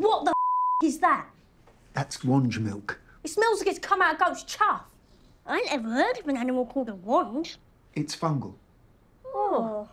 what the is that? That's wonge milk. It smells like it's come out of goat's chuff. I ain't ever heard of an animal called a wonge. It's fungal. Oh.